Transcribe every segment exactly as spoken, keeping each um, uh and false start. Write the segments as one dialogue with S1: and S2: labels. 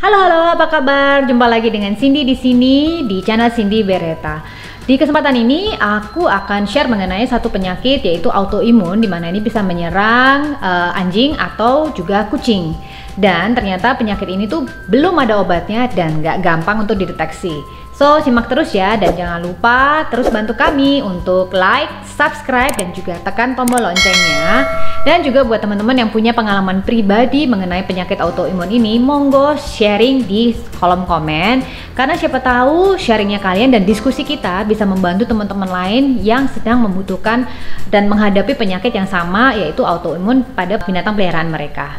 S1: Halo halo, apa kabar? Jumpa lagi dengan Cindy di sini di channel Cindy Beretta. Di kesempatan ini aku akan share mengenai satu penyakit yaitu autoimun, di mana ini bisa menyerang uh, anjing atau juga kucing. Dan ternyata penyakit ini tuh belum ada obatnya dan nggak gampang untuk dideteksi. So simak terus ya, dan jangan lupa terus bantu kami untuk like, subscribe, dan juga tekan tombol loncengnya. Dan juga buat teman-teman yang punya pengalaman pribadi mengenai penyakit autoimun ini, monggo sharing di kolom komen, karena siapa tahu sharingnya kalian dan diskusi kita bisa membantu teman-teman lain yang sedang membutuhkan dan menghadapi penyakit yang sama, yaitu autoimun pada binatang peliharaan mereka.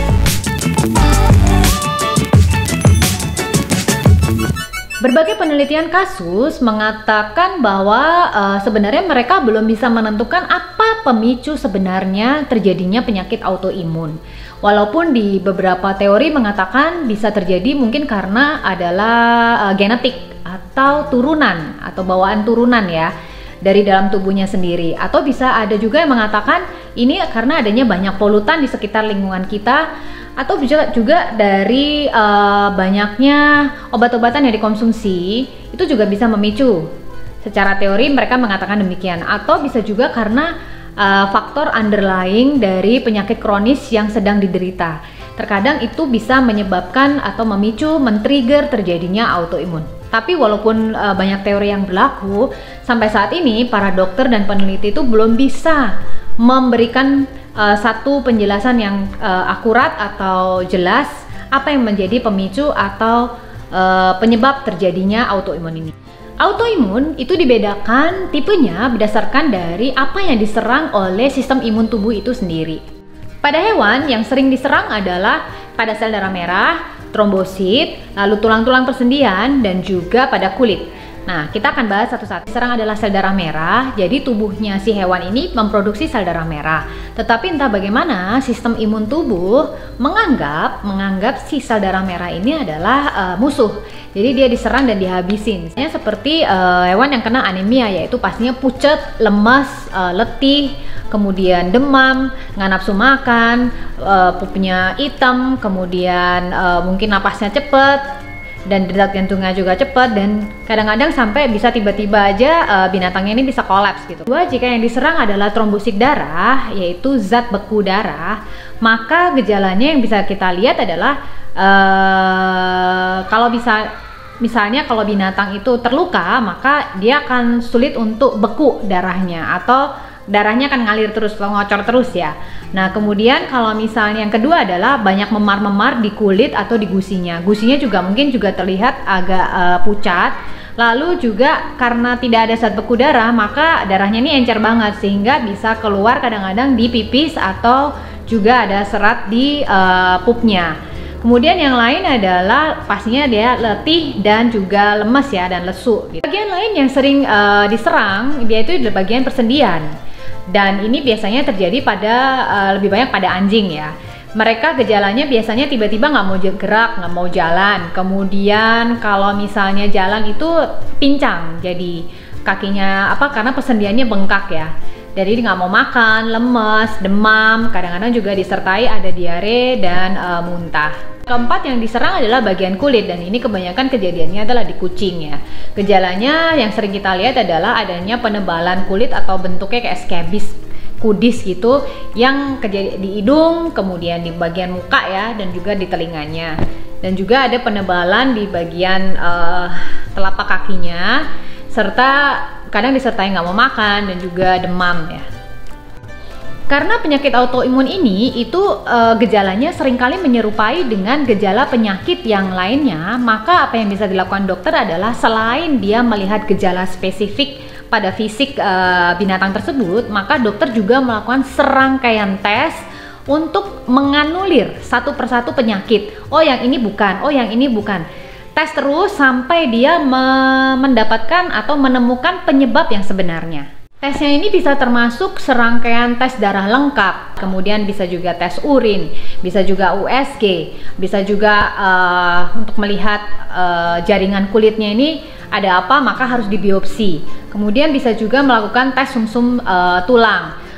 S1: Berbagai penelitian kasus mengatakan bahwa uh, sebenarnya mereka belum bisa menentukan apa pemicu sebenarnya terjadinya penyakit autoimun. Walaupun di beberapa teori mengatakan bisa terjadi mungkin karena adalah uh, genetik atau turunan atau bawaan turunan ya dari dalam tubuhnya sendiri, atau bisa ada juga yang mengatakan ini karena adanya banyak polutan di sekitar lingkungan kita, atau bisa juga dari uh, banyaknya obat-obatan yang dikonsumsi, itu juga bisa memicu. Secara teori mereka mengatakan demikian, atau bisa juga karena uh, faktor underlying dari penyakit kronis yang sedang diderita. Terkadang itu bisa menyebabkan atau memicu, men-trigger terjadinya autoimun. Tapi walaupun uh, banyak teori yang berlaku, sampai saat ini para dokter dan peneliti itu belum bisa memberikan Uh, satu penjelasan yang uh, akurat atau jelas apa yang menjadi pemicu atau uh, penyebab terjadinya autoimun ini. Autoimun itu dibedakan tipenya berdasarkan dari apa yang diserang oleh sistem imun tubuh itu sendiri. Pada hewan yang sering diserang adalah pada sel darah merah, trombosit, lalu tulang-tulang persendian, dan juga pada kulit. Nah, kita akan bahas satu-satu. Serang adalah sel darah merah, jadi tubuhnya si hewan ini memproduksi sel darah merah. Tetapi entah bagaimana sistem imun tubuh menganggap menganggap si sel darah merah ini adalah uh, musuh. Jadi dia diserang dan dihabisin. Misalnya seperti uh, hewan yang kena anemia, yaitu pastinya pucat, lemas, uh, letih, kemudian demam, nggak nafsu makan, uh, pupnya hitam, kemudian uh, mungkin napasnya cepat, dan detak jantungnya juga cepat, dan kadang-kadang sampai bisa tiba-tiba aja uh, binatangnya ini bisa kolaps gitu. Dua, jika yang diserang adalah trombosit darah, yaitu zat beku darah, maka gejalanya yang bisa kita lihat adalah uh, kalau bisa misalnya kalau binatang itu terluka, maka dia akan sulit untuk beku darahnya, atau darahnya akan ngalir terus, ngocor terus ya. Nah, kemudian kalau misalnya yang kedua adalah banyak memar-memar di kulit atau di gusinya. Gusinya juga mungkin juga terlihat agak uh, pucat. Lalu juga karena tidak ada zat beku darah, maka darahnya ini encer banget sehingga bisa keluar kadang-kadang di pipis atau juga ada serat di uh, pupnya. Kemudian yang lain adalah pastinya dia letih dan juga lemes ya, dan lesu gitu. Bagian lain yang sering uh, diserang dia itu adalah bagian persendian. Dan ini biasanya terjadi pada uh, lebih banyak pada anjing ya. Mereka gejalanya biasanya tiba-tiba nggak mau gerak, nggak mau jalan. Kemudian kalau misalnya jalan itu pincang, jadi kakinya apa karena persendiannya bengkak ya. Jadi nggak mau makan, lemes, demam, kadang-kadang juga disertai ada diare dan uh, muntah. Keempat yang diserang adalah bagian kulit, dan ini kebanyakan kejadiannya adalah di kucing ya. Gejalanya yang sering kita lihat adalah adanya penebalan kulit atau bentuknya kayak skabis, kudis gitu, yang kejadian di hidung, kemudian di bagian muka ya, dan juga di telinganya. Dan juga ada penebalan di bagian uh, telapak kakinya, serta kadang disertai nggak mau makan dan juga demam ya. Karena penyakit autoimun ini itu e, gejalanya seringkali menyerupai dengan gejala penyakit yang lainnya, maka apa yang bisa dilakukan dokter adalah selain dia melihat gejala spesifik pada fisik e, binatang tersebut, maka dokter juga melakukan serangkaian tes untuk menganulir satu persatu penyakit. Oh yang ini bukan, oh yang ini bukan. Tes terus sampai dia me- mendapatkan atau menemukan penyebab yang sebenarnya. Tesnya ini bisa termasuk serangkaian tes darah lengkap, kemudian bisa juga tes urin, bisa juga U S G, bisa juga uh, untuk melihat uh, jaringan kulitnya ini ada apa, maka harus dibiopsi. Kemudian bisa juga melakukan tes sumsum uh, tulang,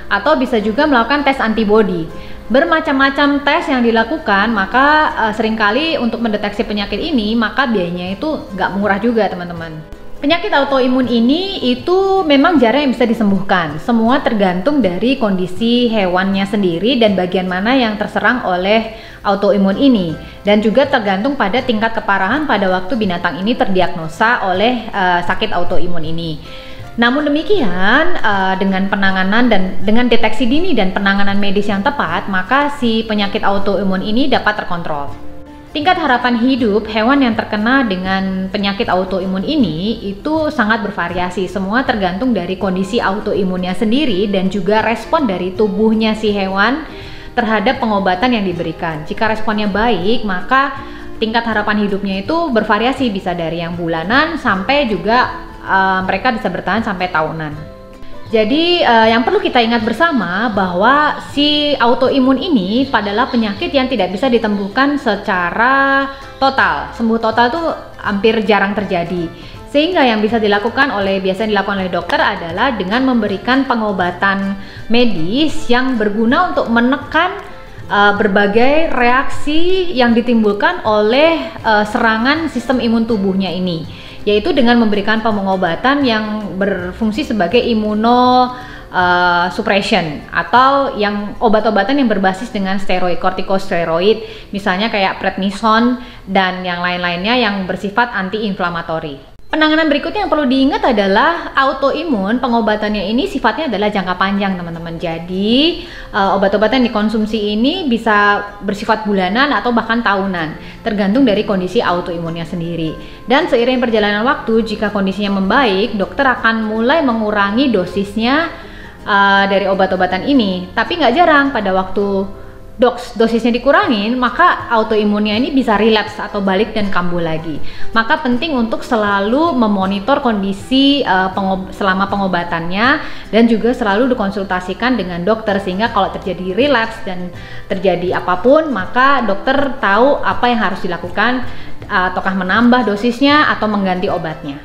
S1: atau bisa juga melakukan tes antibody. Bermacam-macam tes yang dilakukan, maka uh, seringkali untuk mendeteksi penyakit ini, maka biayanya itu nggak murah juga teman-teman. Penyakit autoimun ini itu memang jarang yang bisa disembuhkan. Semua tergantung dari kondisi hewannya sendiri dan bagian mana yang terserang oleh autoimun ini. Dan juga tergantung pada tingkat keparahan pada waktu binatang ini terdiagnosa oleh uh, sakit autoimun ini. Namun demikian, uh, dengan penanganan dan dengan deteksi dini dan penanganan medis yang tepat, maka si penyakit autoimun ini dapat terkontrol. Tingkat harapan hidup hewan yang terkena dengan penyakit autoimun ini itu sangat bervariasi. Semua tergantung dari kondisi autoimunnya sendiri dan juga respon dari tubuhnya si hewan terhadap pengobatan yang diberikan. Jika responnya baik, maka tingkat harapan hidupnya itu bervariasi, bisa dari yang bulanan sampai juga uh, mereka bisa bertahan sampai tahunan. Jadi uh, yang perlu kita ingat bersama bahwa si autoimun ini adalah penyakit yang tidak bisa disembuhkan secara total. Sembuh total itu hampir jarang terjadi. Sehingga yang bisa dilakukan oleh biasanya dilakukan oleh dokter adalah dengan memberikan pengobatan medis yang berguna untuk menekan uh, berbagai reaksi yang ditimbulkan oleh uh, serangan sistem imun tubuhnya ini, yaitu dengan memberikan pengobatan yang berfungsi sebagai imuno uh, suppression atau yang obat-obatan yang berbasis dengan steroid, kortikosteroid, misalnya kayak prednison dan yang lain-lainnya yang bersifat anti-inflamatori. Penanganan berikutnya yang perlu diingat adalah autoimun, pengobatannya ini sifatnya adalah jangka panjang teman-teman. Jadi uh, obat-obatan yang dikonsumsi ini bisa bersifat bulanan atau bahkan tahunan, tergantung dari kondisi autoimunnya sendiri. Dan seiring perjalanan waktu, jika kondisinya membaik, dokter akan mulai mengurangi dosisnya uh, dari obat-obatan ini. Tapi nggak jarang pada waktu Dos, dosisnya dikurangin, maka autoimunnya ini bisa relapse atau balik dan kambuh lagi. Maka penting untuk selalu memonitor kondisi uh, pengob selama pengobatannya dan juga selalu dikonsultasikan dengan dokter, sehingga kalau terjadi relapse dan terjadi apapun, maka dokter tahu apa yang harus dilakukan, uh, ataukah menambah dosisnya atau mengganti obatnya.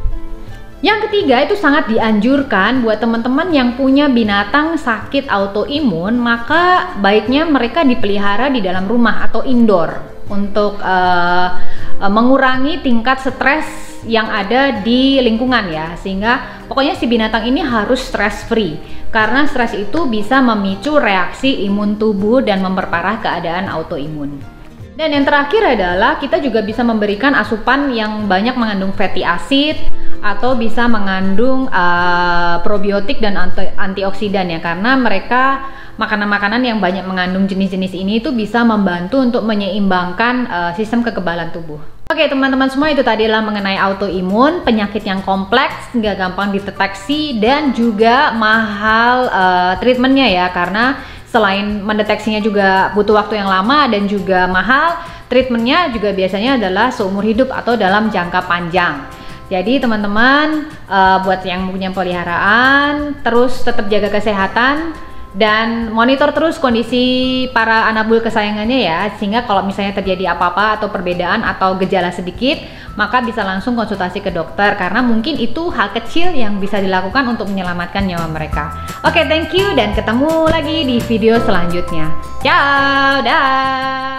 S1: Yang ketiga, itu sangat dianjurkan buat teman-teman yang punya binatang sakit autoimun, maka baiknya mereka dipelihara di dalam rumah atau indoor untuk uh, uh, mengurangi tingkat stres yang ada di lingkungan ya, sehingga pokoknya si binatang ini harus stress free, karena stres itu bisa memicu reaksi imun tubuh dan memperparah keadaan autoimun. Dan yang terakhir adalah kita juga bisa memberikan asupan yang banyak mengandung fatty acid atau bisa mengandung uh, probiotik dan anti antioksidan ya, karena mereka makanan-makanan yang banyak mengandung jenis-jenis ini itu bisa membantu untuk menyeimbangkan uh, sistem kekebalan tubuh. Oke teman-teman semua, itu tadi adalah mengenai autoimun, penyakit yang kompleks, nggak gampang dideteksi dan juga mahal uh, treatmentnya ya, karena selain mendeteksinya juga butuh waktu yang lama dan juga mahal, treatmentnya juga biasanya adalah seumur hidup atau dalam jangka panjang. Jadi teman-teman, uh, buat yang punya peliharaan, terus tetap jaga kesehatan dan monitor terus kondisi para anabul kesayangannya ya, sehingga kalau misalnya terjadi apa-apa atau perbedaan atau gejala sedikit, maka bisa langsung konsultasi ke dokter, karena mungkin itu hal kecil yang bisa dilakukan untuk menyelamatkan nyawa mereka. Oke, thank you dan ketemu lagi di video selanjutnya. Ciao, dah.